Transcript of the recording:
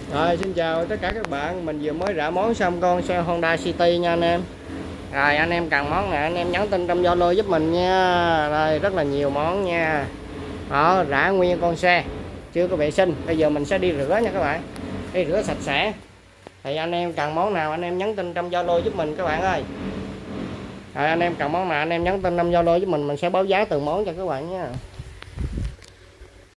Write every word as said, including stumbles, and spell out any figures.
Rồi xin chào tất cả các bạn, mình vừa mới rã món xong con xe Honda City nha anh em. Rồi anh em cần món này anh em nhắn tin trong Zalo giúp mình nha. Rồi rất là nhiều món nha. Đó, rã nguyên con xe chưa có vệ sinh, bây giờ mình sẽ đi rửa nha các bạn, đi rửa sạch sẽ. Thì anh em cần món nào anh em nhắn tin trong Zalo giúp mình các bạn ơi. Rồi anh em cần món nào anh em nhắn tin trong Zalo giúp mình mình sẽ báo giá từng món cho các bạn nha.